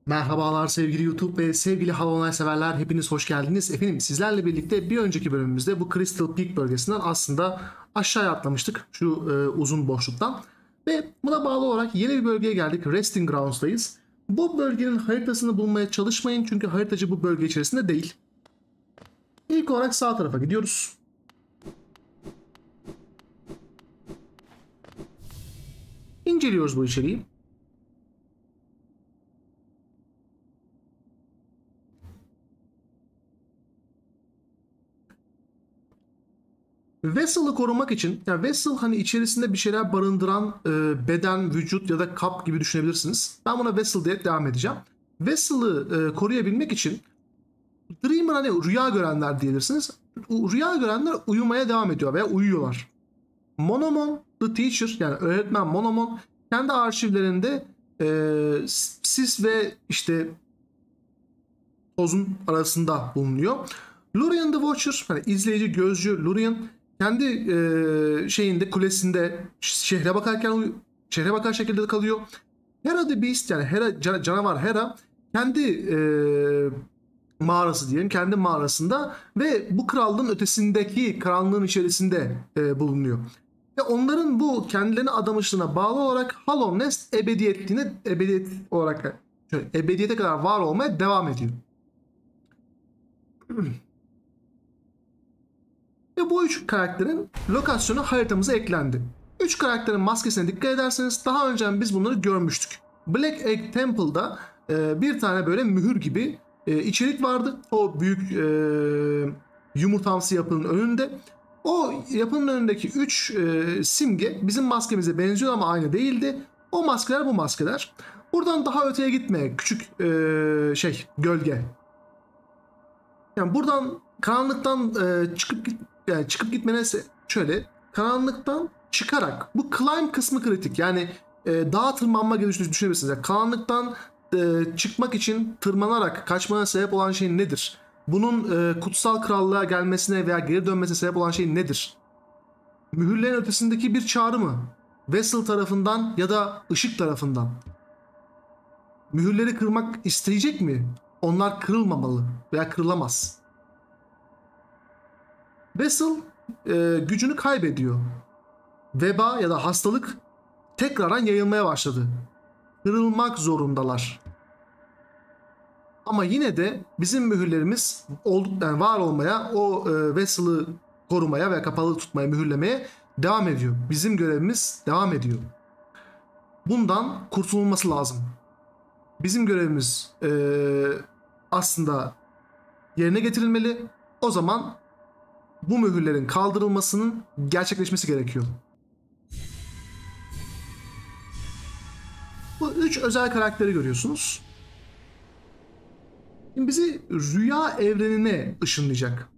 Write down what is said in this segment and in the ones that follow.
Merhabalar sevgili YouTube ve sevgili Hollow Knight severler, hepiniz hoş geldiniz. Efendim sizlerle birlikte bir önceki bölümümüzde bu Crystal Peak bölgesinden aslında aşağıya atlamıştık şu uzun boşluktan. Ve buna bağlı olarak yeni bir bölgeye geldik. Resting Grounds'dayız. Bu bölgenin haritasını bulmaya çalışmayın çünkü haritacı bu bölge içerisinde değil. İlk olarak sağ tarafa gidiyoruz. İnceliyoruz bu içeriği. Vessel'ı korumak için, yani Vessel hani içerisinde bir şeyler barındıran beden, vücut ya da kap gibi düşünebilirsiniz. Ben buna Vessel diye devam edeceğim. Vessel'ı koruyabilmek için Dreamer hani rüya görenler diyebilirsiniz. Rüya görenler uyumaya devam ediyor veya uyuyorlar. Monomon the Teacher, yani öğretmen Monomon kendi arşivlerinde sis ve işte tozun arasında bulunuyor. Lurien the Watcher, hani izleyici, gözcü Lurien kendi şeyinde, kulesinde şehre bakarken şehre bakar şekilde kalıyor. Hera the Beast, yani Hera, canavar Hera kendi mağarası diyelim, kendi mağarasında ve bu krallığın ötesindeki karanlığın içerisinde bulunuyor. Ve onların bu kendilerine adamışlığına bağlı olarak Hollow Nest ebediyete kadar var olmaya devam ediyor. Ve bu üç karakterin lokasyonu haritamıza eklendi. Üç karakterin maskesine dikkat ederseniz daha önce biz bunları görmüştük. Black Egg Temple'da bir tane böyle mühür gibi içerik vardı. O büyük yumurtamsı yapının önünde. O yapının önündeki 3 simge bizim maskemize benziyor ama aynı değildi. O maskeler bu maskeler. Buradan daha öteye gitmeye küçük gölge. Yani buradan karanlıktan çıkıp gitmene şöyle karanlıktan çıkarak, bu climb kısmı kritik. Yani dağa tırmanma gibi düşünebilirsiniz. Yani karanlıktan çıkmak için tırmanarak kaçmana sebep olan şey nedir? Bunun kutsal krallığa gelmesine veya geri dönmesine sebep olan şey nedir? Mühürlerin ötesindeki bir çağrı mı? Vessel tarafından ya da ışık tarafından. Mühürleri kırmak isteyecek mi? Onlar kırılmamalı veya kırılamaz. Vessel gücünü kaybediyor. Veba ya da hastalık tekrardan yayılmaya başladı. Kırılmak zorundalar. Ama yine de bizim mühürlerimiz yani var olmaya, o Vessel'ı korumaya ve kapalı tutmaya, mühürlemeye devam ediyor. Bizim görevimiz devam ediyor. Bundan kurtululması lazım. Bizim görevimiz aslında yerine getirilmeli. O zaman bu mühürlerin kaldırılmasının gerçekleşmesi gerekiyor. Bu 3 özel karakteri görüyorsunuz. Şimdi bizi rüya evrenine ışınlayacak.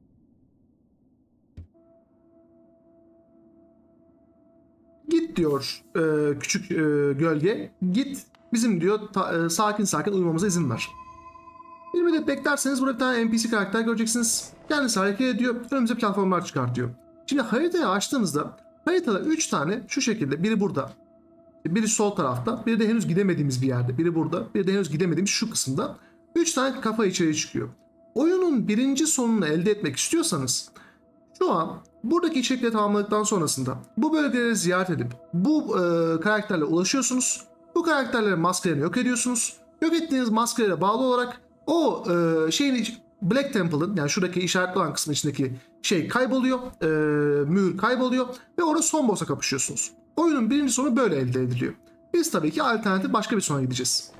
Git diyor küçük gölge. Git, bizim diyor sakin sakin uyumamıza izin ver. Bir müddet beklerseniz burada bir tane NPC karakter göreceksiniz. Kendisi hareket ediyor. Önümüze platformlar çıkartıyor. Şimdi haritayı açtığınızda haritada 3 tane şu şekilde, biri burada, biri sol tarafta, biri de henüz gidemediğimiz bir yerde, biri burada, biri de henüz gidemediğimiz şu kısımda 3 tane kafa içeri çıkıyor. Oyunun birinci sonunu elde etmek istiyorsanız şu an buradaki içerikleri tamamladıktan sonrasında bu bölgeleri ziyaret edip bu karakterle ulaşıyorsunuz. Bu karakterlerin maskelerini yok ediyorsunuz. Yok ettiğiniz maskelere bağlı olarak o Black Temple'ın, yani şuradaki işaretli olan kısmın içindeki şey kayboluyor. Mühür kayboluyor ve orada son boss'a kapışıyorsunuz. Oyunun birinci sonu böyle elde ediliyor. Biz tabii ki alternatif başka bir sona gideceğiz.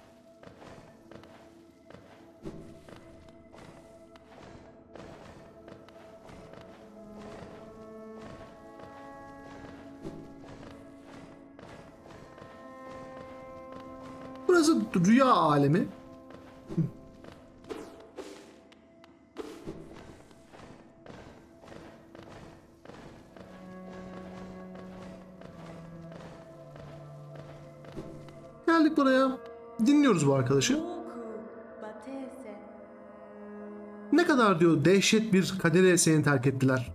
Burası rüya alemi. Geldik buraya. Dinliyoruz bu arkadaşı. Ne kadar diyor dehşet bir kadere seni terk ettiler.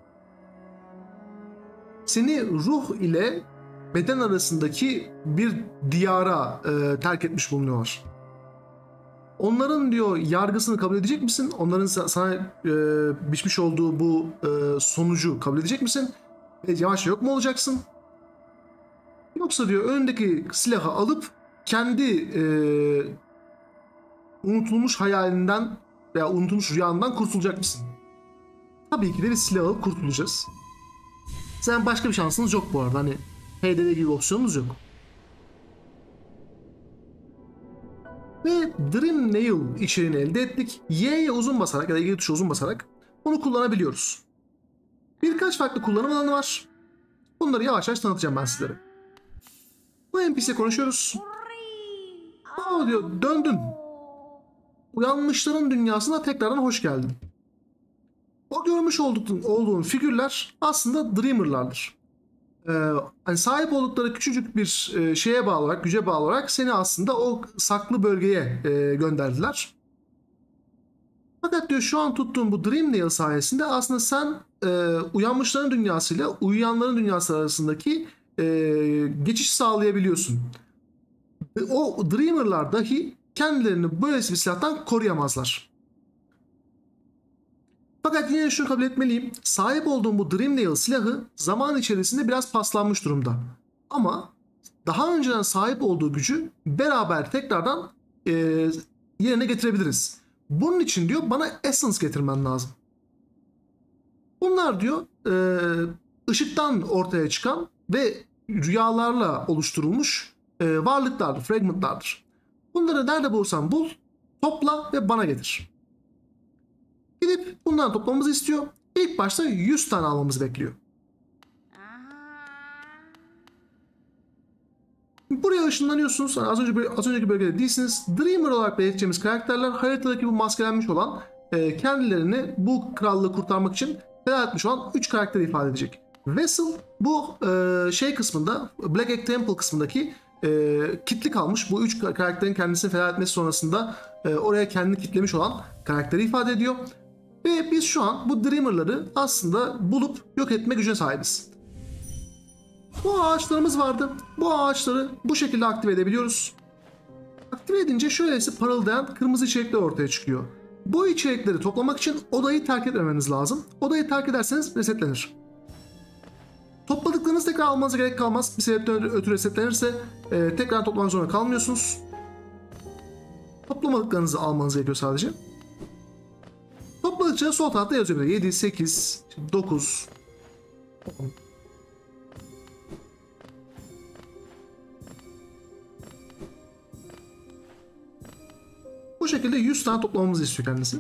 Seni ruh ile beden arasındaki bir diyara terk etmiş bulunuyorlar. Onların diyor yargısını kabul edecek misin? Onların sana biçmiş olduğu bu sonucu kabul edecek misin? Ve yavaş yok mu olacaksın? Yoksa diyor önündeki silahı alıp kendi unutulmuş hayalinden veya unutulmuş rüyandan kurtulacak mısın? Tabii ki de bir silah alıp kurtulacağız. Sen başka bir şansınız yok bu arada. Hani HDD gibi opsiyonunuz yok. Ve Dream Nail içeriğini elde ettik. Y'ye uzun basarak ya da Y tuşu uzun basarak bunu kullanabiliyoruz. Birkaç farklı kullanım alanı var. Bunları yavaş yavaş tanıtacağım ben sizlere. Bu NPC konuşuyoruz. Aa diyor, döndün. Uyanmışların dünyasına tekrardan hoş geldin. O görmüş olduğun figürler aslında Dreamer'lardır. Hani sahip oldukları küçücük bir şeye bağlı olarak, güce bağlı olarak seni aslında o saklı bölgeye gönderdiler. Fakat diyor şu an tuttuğun bu Dream Nail sayesinde aslında sen uyanmışların dünyasıyla uyuyanların dünyası arasındaki geçiş sağlayabiliyorsun. O Dreamer'lar dahi kendilerini böylesi bir silahtan koruyamazlar. Fakat yine şunu kabul etmeliyim. Sahip olduğum bu Dream Nail silahı zaman içerisinde biraz paslanmış durumda. Ama daha önceden sahip olduğu gücü beraber tekrardan yerine getirebiliriz. Bunun için diyor bana Essence getirmen lazım. Bunlar diyor ışıktan ortaya çıkan ve rüyalarla oluşturulmuş varlıklardır, fragmentlardır. Bunları nerede bulursan bul, topla ve bana getir. Gidip bundan toplamamızı istiyor. İlk başta 100 tane almamızı bekliyor. Buraya ışınlanıyorsunuz. Yani az önceki bölgede değilsiniz. Dreamer olarak belirteceğimiz karakterler haritadaki bu maskelenmiş olan kendilerini bu krallığı kurtarmak için feda etmiş olan 3 karakteri ifade edecek. Vessel bu şey kısmında, Black Egg Temple kısmındaki kitli kalmış. Bu 3 karakterin kendisini feda etmesi sonrasında oraya kendini kitlemiş olan karakteri ifade ediyor. Ve biz şu an bu Dreamer'ları aslında bulup yok etme gücüne sahibiz. Bu ağaçlarımız vardı. Bu ağaçları bu şekilde aktive edebiliyoruz. Aktive edince şöylesi parıldayan kırmızı içerikler ortaya çıkıyor. Bu içerikleri toplamak için odayı terk etmemeniz lazım. Odayı terk ederseniz resetlenir. Topladıklarınızı tekrar almanıza gerek kalmaz. Bir sebepten ötürü resetlenirse tekrar toplamak zorunda kalmıyorsunuz. Toplamadıklarınızı almanız gerekiyor sadece. Topladıkça sol tarafta yazıyor. 7, 8, 9, 10. Bu şekilde 100 tane toplamamızı istiyor kendisi.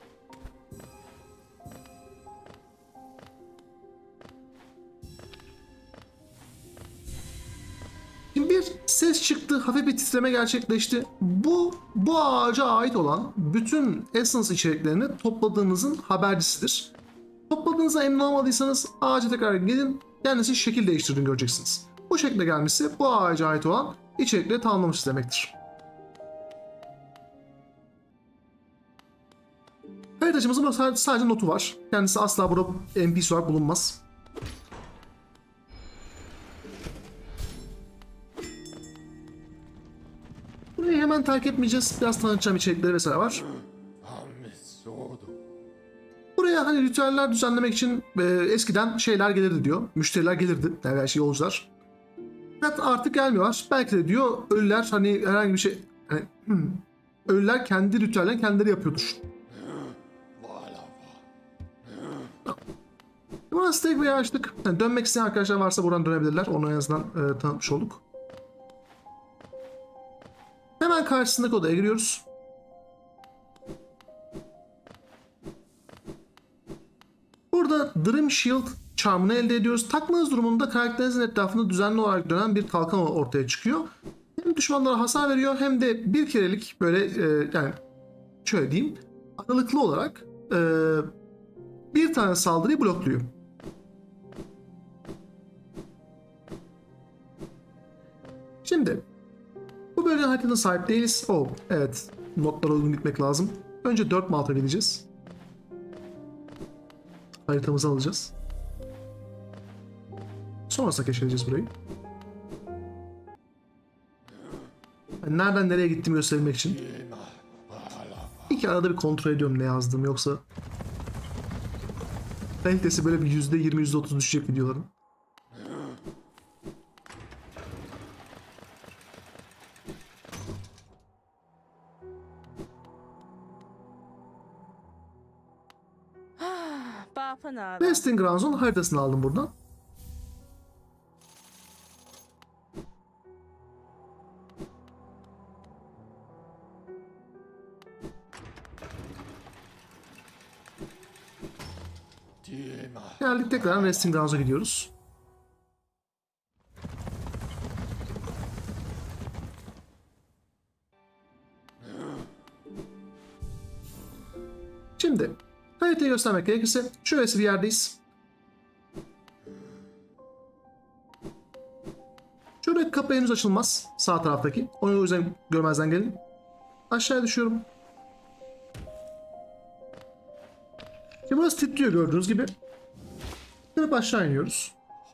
Şimdi bir ses çıktı, hafif bir titreme gerçekleşti. Bu ağaca ait olan bütün Essence içeriklerini topladığınızın habercisidir. Topladığınıza emin olmadıysanız ağaca tekrar gelin, kendisi şekil değiştirdiğini göreceksiniz. Bu şekilde gelmişse bu ağaca ait olan içerikleri tamamlamışız demektir. Haritacımızın sadece notu var. Kendisi asla burada NPC olarak bulunmaz. Burayı hemen terk etmeyeceğiz. Biraz tanıtacağım içerikleri vesaire var. Buraya hani ritüeller düzenlemek için eskiden şeyler gelirdi diyor. Müşteriler gelirdi. Yani her şey yolcular. Fakat artık gelmiyorlar. Belki de diyor ölüler hani herhangi bir şey... Hani, ölüler kendi ritüellerini kendileri yapıyordur. Buna stake veya açtık. Yani dönmek isteyen arkadaşlar varsa buradan dönebilirler. Onu en azından tanıtmış olduk. Hemen karşısındaki odaya giriyoruz. Burada Dream Shield charm'ını elde ediyoruz. Takmanız durumunda karakterinizin etrafında düzenli olarak dönen bir kalkan ortaya çıkıyor. Hem düşmanlara hasar veriyor hem de bir kerelik böyle yani şöyle diyeyim aralıklı olarak bir tane saldırıyı blokluyor. Şimdi bu bölgenin haritasına sahip değiliz. Oh, evet. Notlara uygun gitmek lazım. Önce 4 Malta gideceğiz. Haritamızı alacağız. Sonrasında keşfedeceğiz burayı. Yani nereden nereye gittiğimi göstermek için. İki arada bir kontrol ediyorum ne yazdım, yoksa kalitesi böyle bir %20 %30 düşecek videoların. Testing Grounds'un haritasını aldım buradan. Geldik, tekrar Resting Grounds'a gidiyoruz. Şimdi haritayı göstermek gerekirse şöylesi bir yerdeyiz. Şöyle kapı henüz açılmaz, sağ taraftaki. Onu o yüzden görmezden gelin. Aşağıya düşüyorum. Şimdi burası titriyor gördüğünüz gibi. Kırıp aşağı iniyoruz.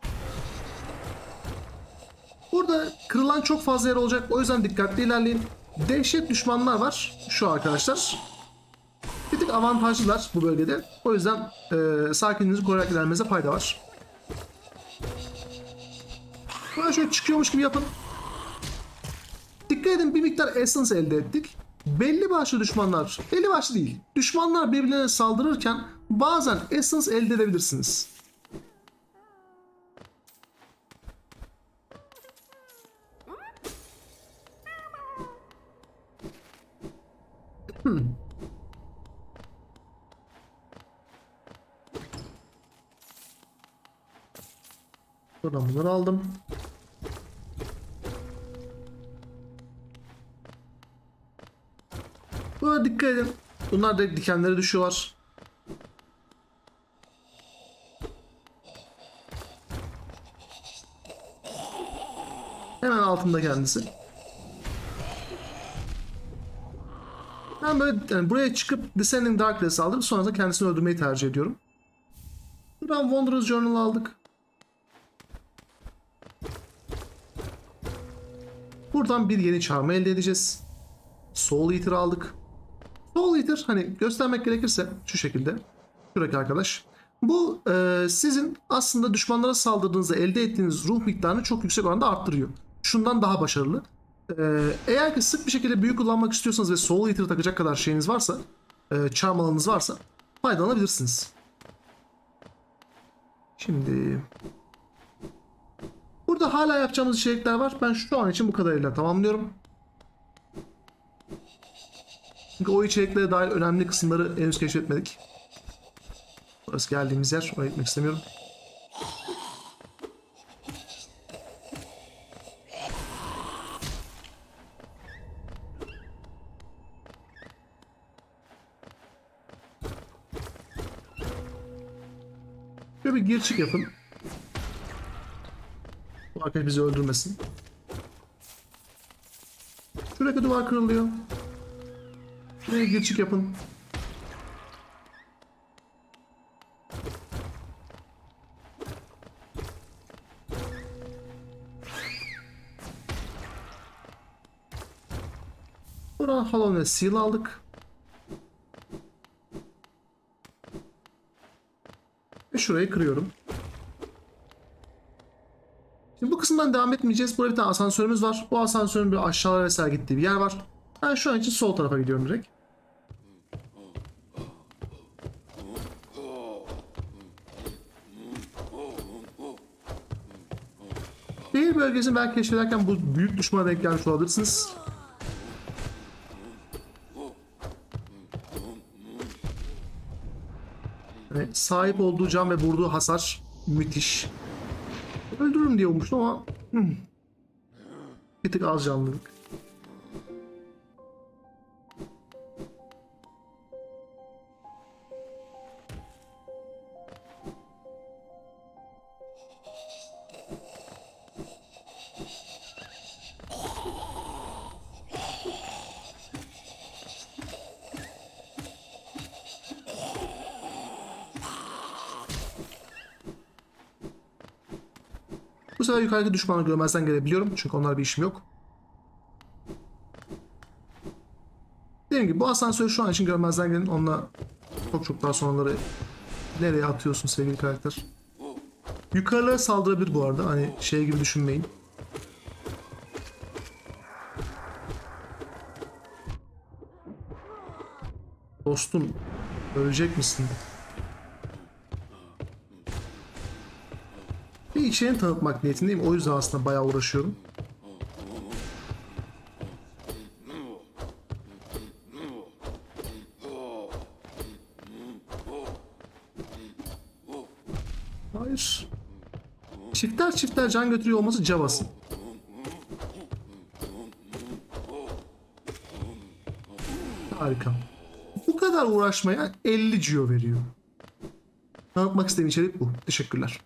Burada kırılan çok fazla yer olacak. O yüzden dikkatli ilerleyin. Dehşet düşmanlar var şu arkadaşlar. Bir tık avantajlılar bu bölgede. O yüzden sakinliğinizi koruyarak ilerlemenize fayda var. Böyle şöyle çıkıyormuş gibi yapın. Dikkat edin, bir miktar essence elde ettik. Belli başlı düşmanlar, belli başlı değil, düşmanlar birbirlerine saldırırken bazen essence elde edebilirsiniz. Buradan bunları aldım. Böyle dikkat edin. Bunlar da dikenlere düşüyorlar. Hemen altında kendisi. Ben böyle yani buraya çıkıp Descending Darkness'ı aldım. Sonra kendisini öldürmeyi tercih ediyorum. Buradan Wanderer's Journal aldık. Buradan bir yeni çarmıha elde edeceğiz. Soul Eater aldık. Soul Eater, hani göstermek gerekirse şu şekilde. Şuradaki arkadaş. Bu sizin aslında düşmanlara saldırdığınızda elde ettiğiniz ruh miktarını çok yüksek oranda arttırıyor. Şundan daha başarılı. Eğer ki sık bir şekilde büyü kullanmak istiyorsanız ve Soul Eater takacak kadar şeyiniz varsa, charm alanınız varsa faydalanabilirsiniz. Şimdi burada hala yapacağımız içerikler var. Ben şu an için bu kadarıyla tamamlıyorum. Çünkü o içeriklere dair önemli kısımları henüz keşfetmedik. Burası geldiğimiz yer. Oraya gitmek istemiyorum. Şöyle bir gir çık yapın. Bu arkadaş bizi öldürmesin. Şuradaki duvar kırılıyor. Şuraya gir çık yapın. Buradan Hollow ve Seal aldık. Ve şurayı kırıyorum. Şimdi bu kısımdan devam etmeyeceğiz. Burada bir tane asansörümüz var. Bu asansörün bir aşağılara vesaire gittiği bir yer var. Ben şu an için sol tarafa gidiyorum direkt. Şehir bölgesini belki keşfederken bu büyük düşmana denk gelmiş olabilirsiniz. Yani sahip olduğu can ve vurduğu hasar müthiş. Öldürürüm diye ummuştum ama bir tık az canlılık. Bu sefer yukarıdaki düşmanı görmezden gelebiliyorum. Çünkü onlar bir işim yok. Dediğim gibi bu asansörü şu an için görmezden gelin. Onunla çok daha sonraları nereye atıyorsun sevgili karakter. Yukarılara saldırabilir bu arada. Hani şey gibi düşünmeyin. Dostum, ölecek misin? Bir içeriğini tanıtmak niyetindeyim. O yüzden aslında bayağı uğraşıyorum. Hayır. Çifter can götürüyor olması Java'sı. Harika. Bu kadar uğraşmaya 50 Geo veriyor. Tanıtmak istediğim içerik bu. Teşekkürler.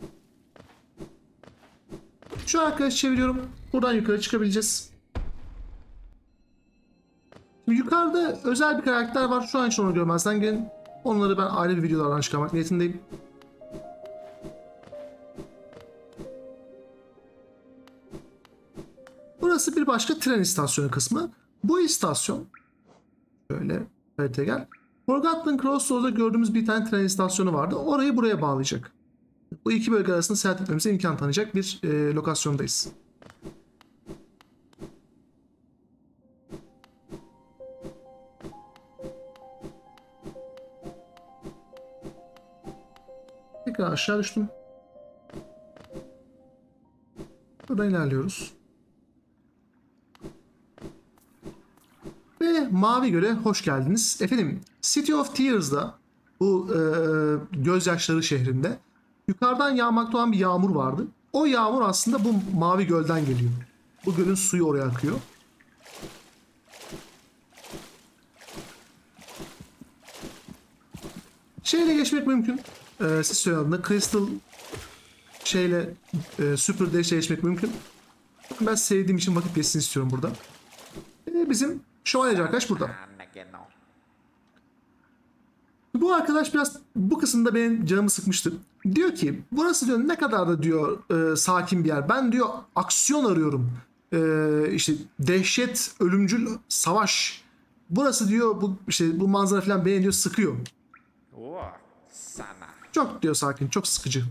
Şu arkadaşı çeviriyorum. Buradan yukarı çıkabileceğiz. Şimdi yukarıda özel bir karakter var. Şu an için onu görmezden gelin. Onları ben ayrı bir videolardan çıkarmak niyetindeyim. Burası bir başka tren istasyonu kısmı. Bu istasyon şöyle haritaya gel. Forgotten Crossroads'da gördüğümüz bir tane tren istasyonu vardı. Orayı buraya bağlayacak. Bu iki bölge arasında seyahat etmemize imkan tanıyacak bir lokasyondayız. Tekrar aşağı düştüm. Buradan ilerliyoruz. Ve Mavi Göl'e hoş geldiniz. Efendim, City of Tears'da bu gözyaşları şehrinde yukarıdan yağmakta olan bir yağmur vardı. O yağmur aslında bu Mavi Göl'den geliyor. Bu gölün suyu oraya akıyor. Şeyle geçmek mümkün. Siz söylediğinde Crystal şeyle Super Dash'le geçmek mümkün. Ben sevdiğim için vakit geçsin istiyorum burada. Bizim şövalyeci arkadaş burada. Bu arkadaş biraz bu kısımda benim canımı sıkmıştı. Diyor ki burası diyor ne kadar da diyor sakin bir yer. Ben diyor aksiyon arıyorum. İşte dehşet, ölümcül savaş. Burası diyor bu işte bu manzara falan beni diyor sıkıyor. Çok diyor sakin, çok sıkıcı.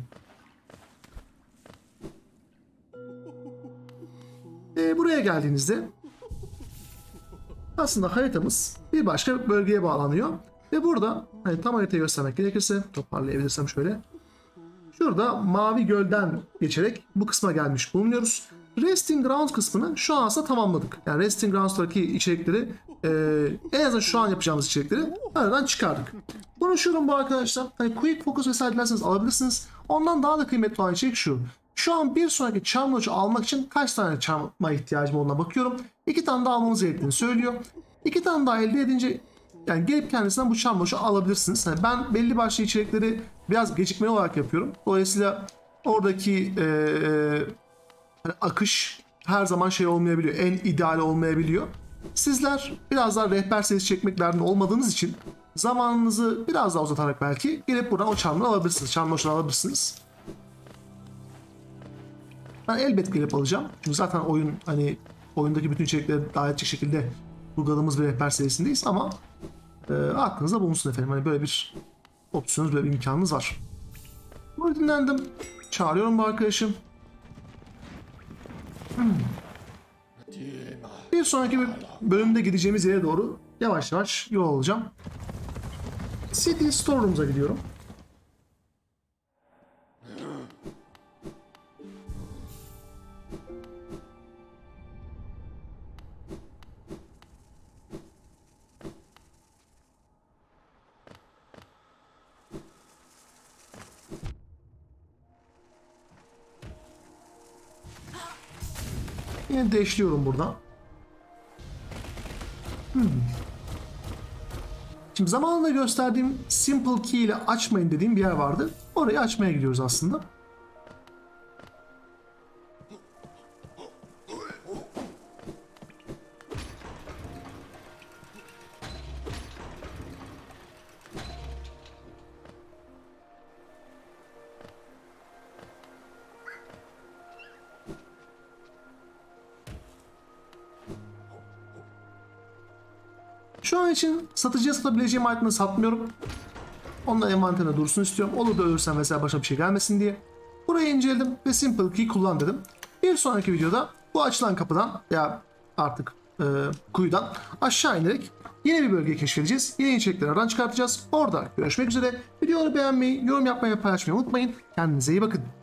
Buraya geldiğinizde aslında haritamız bir başka bölgeye bağlanıyor. Ve burada hani tam haritayı göstermek gerekirse toparlayabilirsem şöyle. Şurada Mavi Göl'den geçerek bu kısma gelmiş bulunuyoruz. Resting Ground kısmını şu an aslında tamamladık. Yani Resting Grounds'taki içerikleri en azından şu an yapacağımız içerikleri aradan çıkardık. Konuşuyorum bu arkadaşlar. Hani Quick Focus vesaire dilerseniz alabilirsiniz. Ondan daha da kıymetli olan içerik şu. Şu an bir sonraki Charm Notch'u almak için kaç tane Charm'a ihtiyacım olduğuna bakıyorum. 2 tane daha almamız gerektiğini söylüyor. 2 tane daha elde edince yani gelip kendisinden bu Charm Notch'u alabilirsiniz. Yani ben belli başlı içerikleri biraz gecikmeli olarak yapıyorum. Dolayısıyla oradaki akış her zaman şey olmayabiliyor. En ideal olmayabiliyor. Sizler biraz daha rehber serisi çekmek derdinde olmadığınız için zamanınızı biraz daha uzatarak belki gelip buradan o Charm'ı alabilirsiniz. Charm Notch'u alabilirsiniz. Ben elbet gelip alacağım. Çünkü zaten oyun hani oyundaki bütün içerikleri daha edecek şekilde kurguladığımız bir rehber serisindeyiz ama aklınızda bulunsun efendim. Hani böyle bir opsiyonunuz, böyle bir imkanınız var. Bunu dinlendim. Çağırıyorum bu arkadaşım. Bir sonraki bölümde gideceğimiz yere doğru yavaş yavaş yol alacağım. City Storeroom'za gidiyorum. Yine deşliyorum burada. Şimdi zamanında gösterdiğim Simple Key ile açmayın dediğim bir yer vardı. Orayı açmaya gidiyoruz aslında. Şu an için satıcıya satabileceğim item'ı satmıyorum. Onlar envanterine dursun istiyorum. Olur da ölürsem mesela başa bir şey gelmesin diye. Burayı inceledim ve Simple Key kullan dedim. Bir sonraki videoda bu açılan kapıdan ya artık kuyudan aşağı inerek yeni bir bölge keşfedeceğiz. Yeni içerikleri aradan çıkartacağız. Orada görüşmek üzere. Videoları beğenmeyi, yorum yapmayı ve paylaşmayı unutmayın. Kendinize iyi bakın.